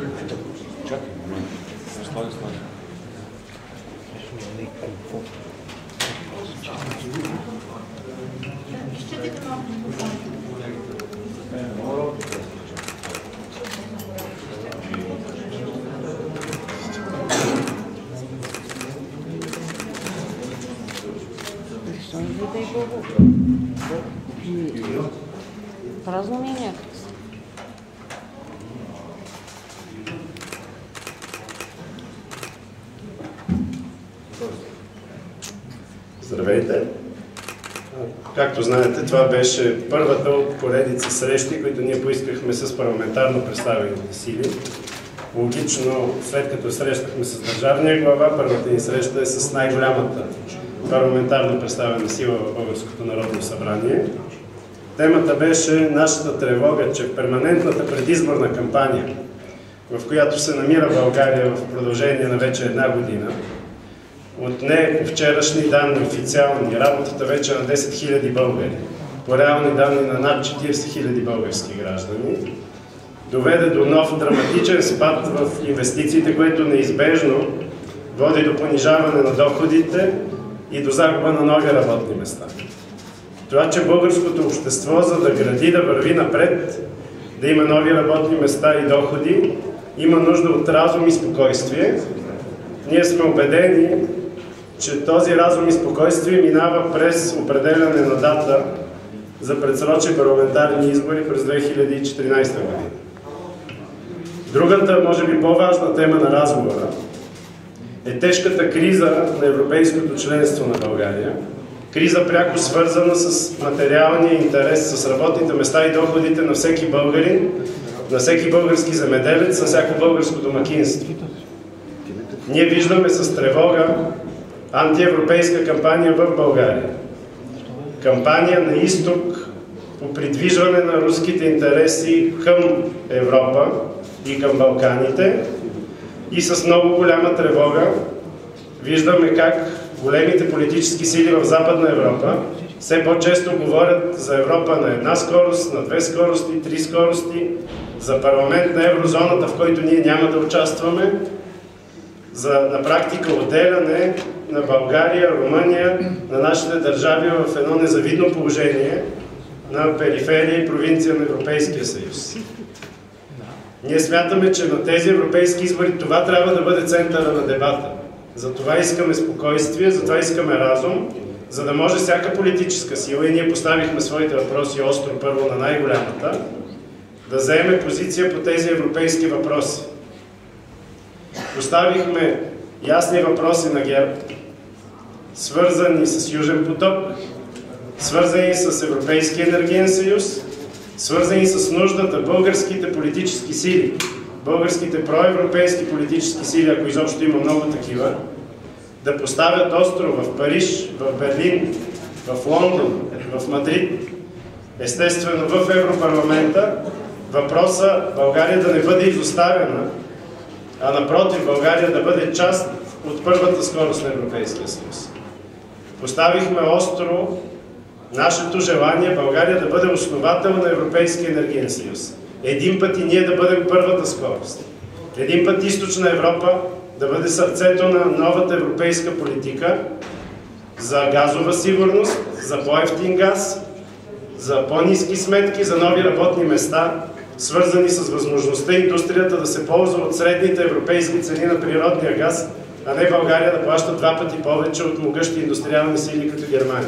Чакай, момент. Слави. Празно ми е някак. Здравейте! Както знаете, това беше първата от поредица срещи, които ние поискахме с парламентарно представените сили. Логично, след като срещахме с държавния глава, първата ни среща е с най-голямата парламентарно представена сила в Българското народно събрание. Темата беше нашата тревога, че перманентната предизборна кампания, в която се намира България в продължение на вече една година, отне по вчерашни данни официални работата вече на 10 000 българи, по реални данни на над 40 000 български граждани, доведе до нов драматичен спад в инвестициите, което неизбежно води до понижаване на доходите и до загуба на нови работни места. Това, че българското общество, за да гради, да върви напред, да има нови работни места и доходи, има нужда от разум и спокойствие. Ние сме убедени, че този разум и спокойствие минава през определяне на дата за предсрочни парламентарни избори през 2014 година. Другата, може би по-важна тема на разговора е тежката криза на европейското членство на България. Криза пряко свързана с материалния интерес, с работните места и доходите на всеки българин, на всеки български земеделец, на всяко българско домакинство. Ние виждаме с тревога антиевропейска кампания в България. Кампания на изток по придвижване на руските интереси към Европа и към Балканите. И с много голяма тревога виждаме как големите политически сили в Западна Европа все по-често говорят за Европа на една скорост, на две скорости, три скорости, за парламент на еврозоната, в който ние няма да участваме, за на практика отделяне на България, Румъния, на нашите държави в едно незавидно положение на периферия и провинция на Европейския съюз. Ние смятаме, че на тези европейски избори това трябва да бъде центъра на дебата. Затова искаме спокойствие, затова искаме разум, за да може всяка политическа сила, и ние поставихме своите въпроси остро първо на най-голямата, да заеме позиция по тези европейски въпроси. Поставихме ясни въпроси на ГЕРБ, свързани с Южен поток, свързани с Европейския енергиен съюз, свързани с нуждата българските политически сили, българските проевропейски политически сили, ако изобщо има много такива, да поставят остро в Париж, в Берлин, в Лондон, в Мадрид, естествено в Европарламента, въпроса България да не бъде изоставена, а напротив България да бъде част от първата скорост на Европейския съюз. Поставихме остро нашето желание България да бъде основател на Европейския енергиен съюз. Един път и ние да бъдем първата скорост. Един път Източна Европа да бъде сърцето на новата европейска политика за газова сигурност, за по-евтин газ, за по-ниски сметки, за нови работни места, свързани с възможността индустрията да се ползва от средните европейски цени на природния газ, а не България да плаща 2 пъти повече от могъщи индустриални сили като Германия.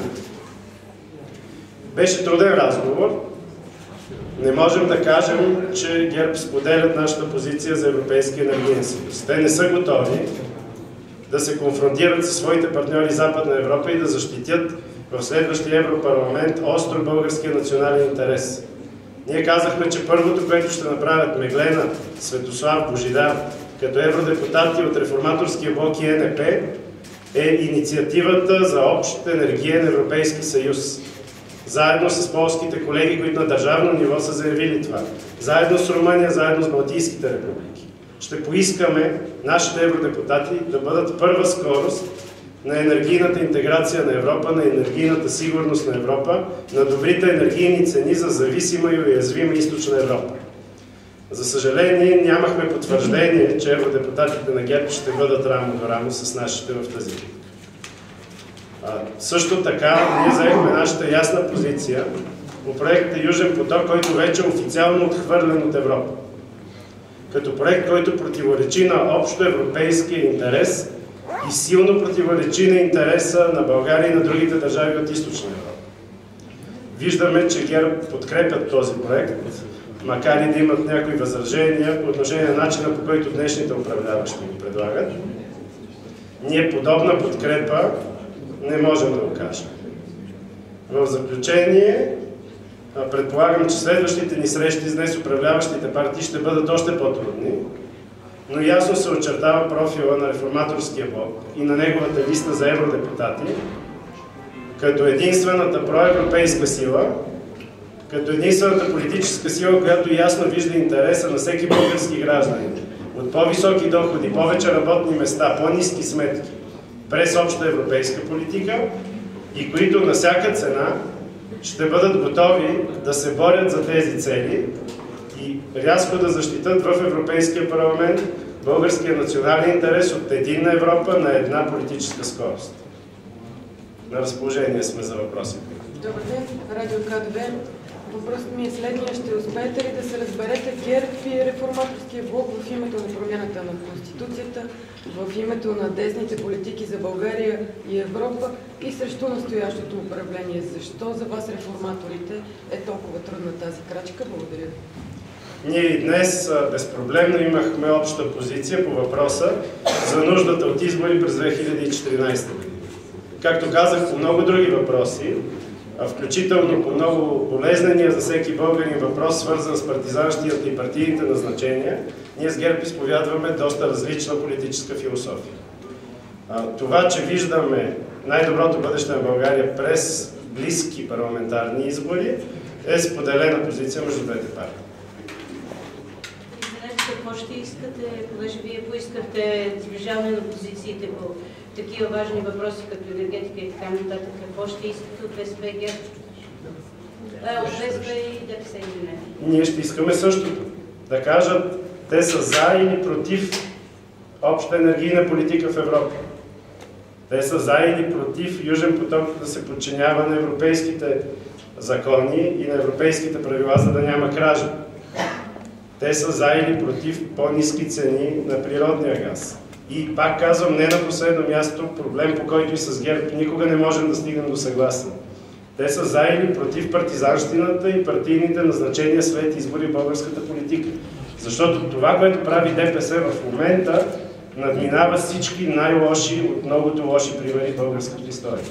Беше труден разговор. Не можем да кажем, че ГЕРБ споделят нашата позиция за Европейския енергиен съюз. Те не са готови да се конфронтират със своите партньори Западна Европа и да защитят в следващия Европарламент остро българския национален интерес. Ние казахме, че първото, което ще направят Меглена, Светослав, Божидар, като евродепутати от Реформаторския блок и ЕНП, е инициативата за общ енергиен Европейски съюз. Заедно с полските колеги, които на държавно ниво са заявили това. Заедно с Румъния, заедно с Балтийските републики. Ще поискаме нашите евродепутати да бъдат първа скорост на енергийната интеграция на Европа, на енергийната сигурност на Европа, на добрите енергийни цени за зависима и уязвима Източна Европа. За съжаление, нямахме потвърждение, че евродепутатите на ГЕРБ ще бъдат рамо до рамо с нашите в тази битка. Също така, ние заехме нашата ясна позиция по проекта Южен поток, който вече е официално отхвърлен от Европа. Като проект, който противоречи на общо европейския интерес и силно противоречи на интереса на България и на другите държави от Източна Европа. Виждаме, че ГЕРБ подкрепят този проект, макар и да имат някои възражения по отношение на начина, по който днешните управляващи го предлагат. Ние подобна подкрепа не можем да окажем. В заключение, предполагам, че следващите ни срещи с днес управляващите партии ще бъдат още по-трудни, но ясно се очертава профила на Реформаторския блок и на неговата листа за евродепутати като единствената проевропейска сила, като единствената политическа сила, която ясно вижда интереса на всеки български гражданин от по-високи доходи, повече работни места, по-ниски сметки, през обща европейска политика и които на всяка цена ще бъдат готови да се борят за тези цели и рязко да защитат в Европейския парламент българския национален интерес от единна Европа на една политическа скорост. На разположение сме за въпроси. Добър ден, Радио КДВ. Въпросът ми е следния. Ще успеете ли да се разберете ГЕРБ и Реформаторския блок в името на промяната на Конституцията, в името на десните политики за България и Европа и срещу настоящото управление? Защо за вас, реформаторите, е толкова трудна тази крачка? Благодаря ви. Ние и днес безпроблемно имахме обща позиция по въпроса за нуждата от избори през 2014 година. Както казах, по много други въпроси, включително по много болезнения за всеки българин въпрос, свързан с партизанщината и партийните назначения, ние с ГЕРБ изповядваме доста различна политическа философия. Това, че виждаме най-доброто бъдеще на България през близки парламентарни избори, е споделена позиция между двете партии. Какво ще искате, понеже вие поискахте сближаване на позициите по такива важни въпроси, като енергетика и така нататък? Какво ще искате от БСП и ГЕРБ? От БСП и ДПС, извинете. Ние ще искаме същото. Да кажат, те са за или против обща енергийна политика в Европа. Те са за или против Южен поток да се подчинява на европейските закони и на европейските правила, за да няма кража. Те са за или против по-ниски цени на природния газ. И пак казвам, не на последно място, проблем, по който и с ГЕРБ никога не можем да стигнем до съгласие. Те са за или против партизанщината и партийните назначения след избори в българската политика. Защото това, което прави ДПС в момента, надминава всички най-лоши от многото лоши примери в българската история.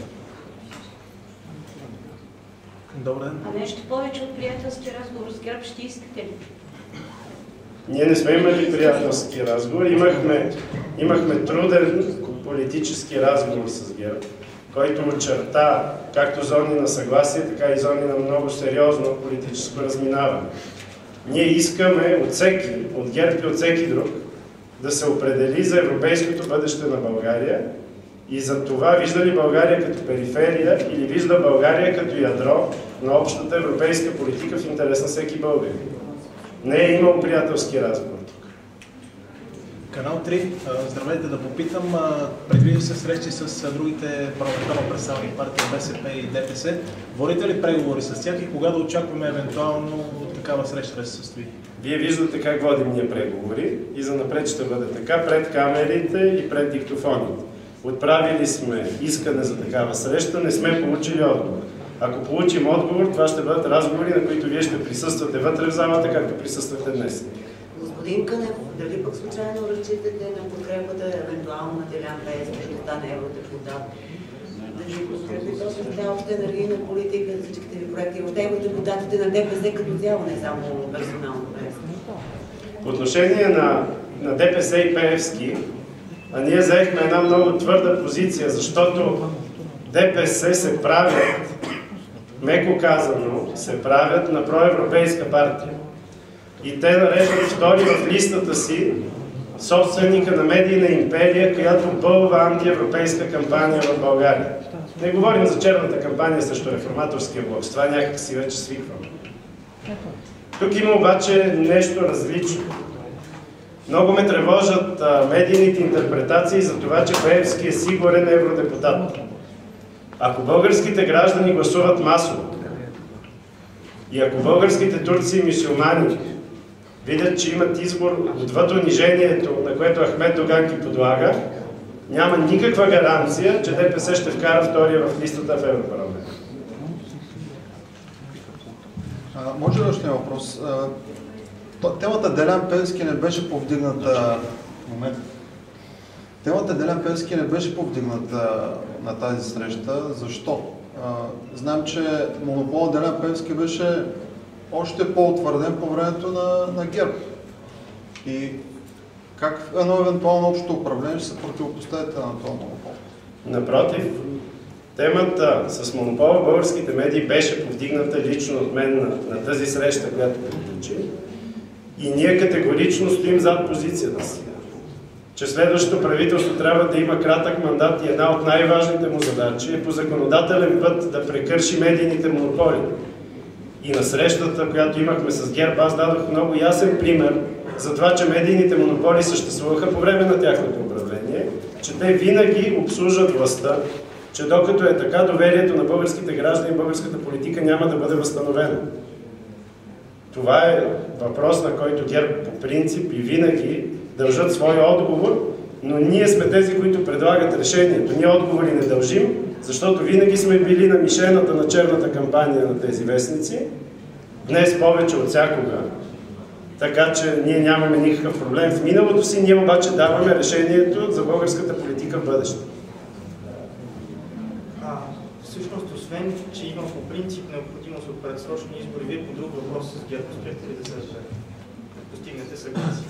Добре. А нещо повече от приятелски разговор с ГЕРБ ще искате ли? Ние не сме имали приятелски разговор, имахме труден политически разговор с ГЕРБ, който очерта както зони на съгласие, така и зони на много сериозно политическо разминаване. Ние искаме от всеки, от ГЕРБ и от всеки друг, да се определи за европейското бъдеще на България и за това вижда ли България като периферия или вижда България като ядро на общата европейска политика в интерес на всеки българин. Не е имал приятелски разговор тук. Канал 3, здравейте, да попитам, предвидим се срещи с другите парламентарно представени партии БСП и ДПС. Водите ли преговори с тях и кога да очакваме евентуално такава среща да се състои? Вие виждате как водим ние преговори и занапред ще бъде така пред камерите и пред диктофоните. Отправили сме искане за такава среща, не сме получили отговор. Ако получим отговор, това ще бъдат разговори, на които вие ще присъствате вътре в залата, както присъствате днес. Господин Кънев, дали пък случайно разчитате на подкрепата евентуално на Делян Пеевски да стане евродепутат? Да ви подкрепи точно цялата енергийна политика за всичките ви проекти от евродепутатите на ДПС като цяло, не само персонално Пеевски? По отношение на ДПС и Пеевски, ние заехме една много твърда позиция, защото ДПС се правят, меко казано, се правят на проевропейска партия. И те нареждат втори в листата си собственика на медийна империя, която бълва антиевропейска кампания в България. Не говорим за черната кампания срещу Реформаторския блок, с това някак си вече свикваме. Тук има обаче нещо различно. Много ме тревожат медийните интерпретации за това, че Пеевски е сигурен евродепутат. Ако българските граждани гласуват масово и ако българските турци и мюсюлмани видят, че имат избор отвъд унижението, на което Ахмед Доган ги подлага, няма никаква гаранция, че ДПС ще вкара втория в листата в Европарламент. Може ли още въпрос? Темата Делян Пеевски не беше повдигната на тази среща. Защо? Знам, че монополът Делян Пеевски беше още по-утвърден по времето на ГЕРБ. И как едно евентуално общо управление ще се противопоставите на този монопол? Напротив, темата с монопола в българските медии беше повдигната лично от мен на тази среща, която приключи. И ние категорично стоим зад позицията си, че следващото правителство трябва да има кратък мандат и една от най-важните му задачи е по законодателен път да прекърши медийните монополи. И на срещата, която имахме с ГЕРБ, аз дадох много ясен пример за това, че медийните монополи съществуваха по време на тяхното управление, че те винаги обслужват властта, че докато е така, доверието на българските граждани и българската политика няма да бъде възстановено. Това е въпрос, на който ГЕРБ по принцип и винаги държат своя отговор, но ние сме тези, които предлагат решението. Ние отговори не дължим, защото винаги сме били на мишената на черната кампания на тези вестници, днес повече от всякога. Така че ние нямаме никакъв проблем в миналото си, ние обаче даваме решението за българската политика в бъдеще. Всъщност, освен, че има по принцип необходимост от предсрочни избори, вие по друг въпрос с ГЕРБ успяхте ли да се постигнете съгласие?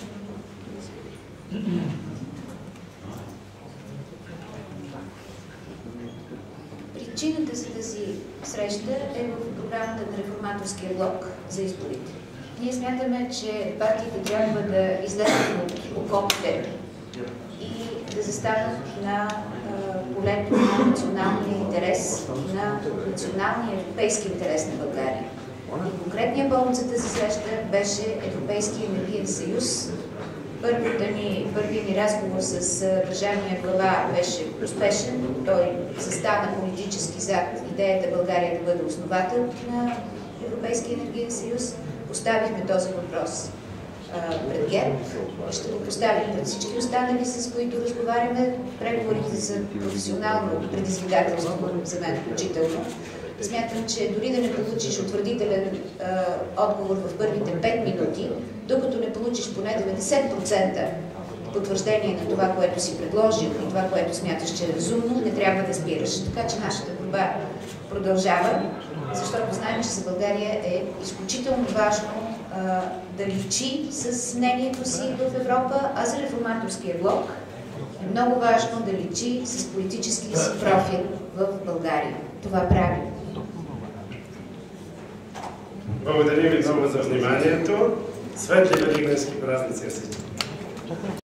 Причината за тази среща е в програмата на Реформаторския блок за изборите. Ние смятаме, че партиите трябва да излезат от окопите и да застанат на полето на националния интерес, на националния европейски интерес на България. И конкретният повод за тази среща беше Европейския енергиен съюз. Първият ни разговор с държавния глава беше успешен. Той застана политически зад идеята България да бъде основател на Европейския енергиен съюз. Поставихме този въпрос пред ГЕРБ. Ще го поставим пред всички останали, с които разговаряме. Преговорите за професионално предизвикателство, за мен включително. Смятам, че дори да не получиш утвърдителен отговор в първите 5 минути, докато не получиш поне 90% потвърждение на това, което си предложил и това, което смяташ, че е разумно, не трябва да спираш. Така че нашата борба продължава, защото знаем, че за България е изключително важно да личи с мнението си в Европа, а за Реформаторския блок е много важно да личи с политическия си профил в България. Това прави. Благодаря ви много за вниманието. Светли великденски празници!